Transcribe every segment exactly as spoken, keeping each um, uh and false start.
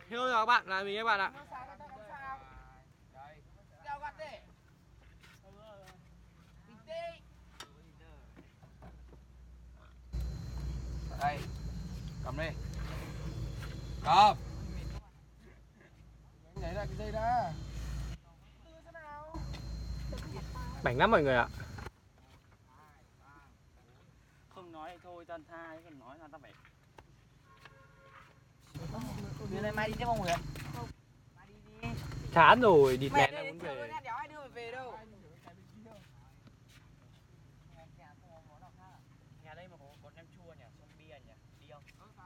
Hello chào các bạn, là mình các bạn ạ. Đây, cầm đi. Cầm. Nhảy ra cái dây ra. Bảnh lắm mọi người ạ. Không nói thì thôi, ta tha, chứ còn nói là ta phải. Đưa này mai đi tiếp không Huyền? Mai đi đi. Chán rồi, địt mẹ là muốn về. Đéo ai đưa mày về đâu. Nhà đây mà có có nem chua nhỉ, xong bia nhỉ, đi không?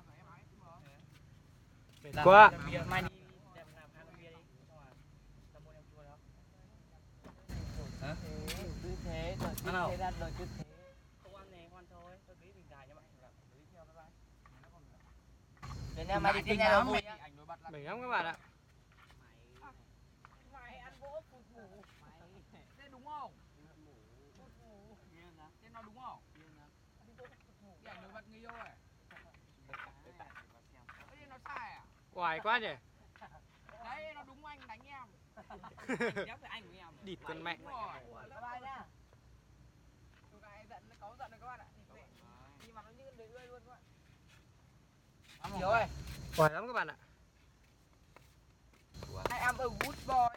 Quá. Mai đi đem làm hai con bia đi, xong rồi ta mua nem chua đó. Hả? Cứ thế, rồi cứ thế ra rồi cứ thế. Không ăn này, không ăn thôi, tôi clip bình dài nha bạn. Clip theo bye bye. Đến em mai đi tiếp nhau vui nhá. Bảnh lắm các bạn ạ. Mày ăn gỗ phụt ngủ. Thế đúng không? Phụt ngủ. Thế nó đúng không? Đi tôi phụt ngủ. Cái ảnh nổi bật người yêu này. Thế nó sai à? Oải quá nhỉ. Đấy nó đúng anh đánh em. Đéo phải anh của em. Địt con mẹ. Bye bye nhá. Tụi này giận nó có giận rồi các bạn ạ. Nhìn mặt nó như để ươi luôn các bạn. Chiếu ơi. Oải lắm các bạn ạ. I am a good boy.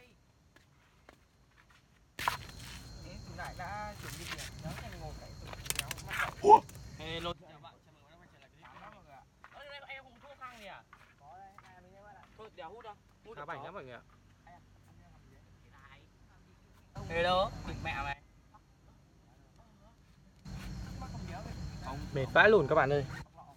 Thế tụi này đã chuẩn bị kìa. Nó thành ngồi cái tụi kéo mắt rộng. Hello. Chào bạn, chào mừng các bạn quay trở lại clip của mình. Ơ đây em không thuốc khang gì à? Có đây, này mình đây bạn ạ. Thôi đéo hút đâu. Hút Khá bảnh lắm mọi người ạ. Hello, bịt mẹ mày. Mệt vãi lùn các bạn ơi.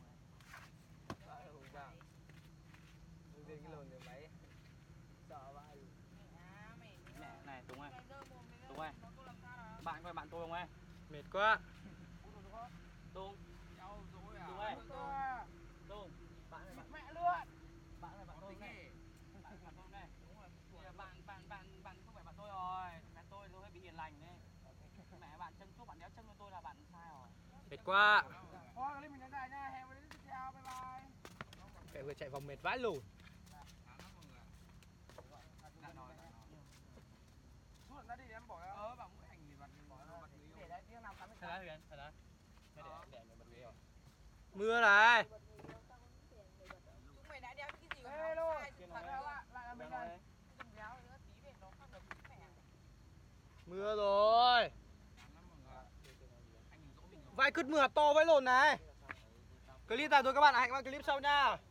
Mẹ này Tùng ơi. Tùng ơi. Bạn coi bạn tôi không ơi? Mệt quá. Tùng. Tùng ơi. Tùng. Bạn ơi bạn mẹ luôn. Bạn ơi bạn tôi này. Bạn bạn tôi này. Đúng rồi. Bạn bạn bạn bạn không phải bạn tôi rồi. Bạn tôi tôi hơi bị hiền lành đấy. Mẹ bạn châm thuốc bạn đéo châm cho tôi là bạn sai rồi. Mệt quá. Thôi clip mình đến đây nha. Hẹn gặp lại tiếp theo. Bye bye. Kẻ vừa chạy vòng mệt vãi lùn. Ra đi em bỏ ra. Ờ bảo mỗi hành gì bật bỏ ra bật người yêu. Để đấy tiếng nào cắm Thật đấy Huyền, thật đấy. Để để để bật người yêu. Mưa này. Chúng mày đã đeo những cái gì của nó sai sự thật đâu ạ. Lại là mình đây. Đừng đéo nữa tí về nó khác được mẹ. Mưa rồi. Vãi cứt mưa to vãi lồn này. Clip này thôi các bạn, hẹn gặp lại clip sau nha.